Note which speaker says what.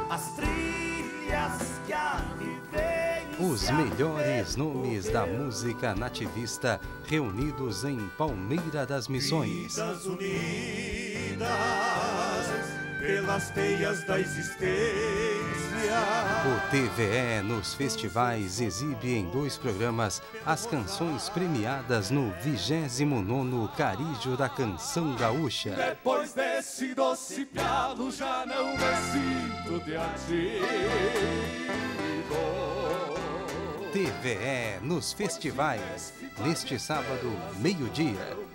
Speaker 1: as trilhas que a vivência.
Speaker 2: Os melhores nomes da música nativista reunidos em Palmeira das Missões.
Speaker 1: Vidas unidas pelas teias da existência.
Speaker 2: O TVE nos festivais exibe em 2 programas as canções premiadas no 29º Carígio da Canção Gaúcha.
Speaker 1: Depois desse doce pialo já não é sinto de antigo.
Speaker 2: TVE nos festivais, neste sábado, meio-dia.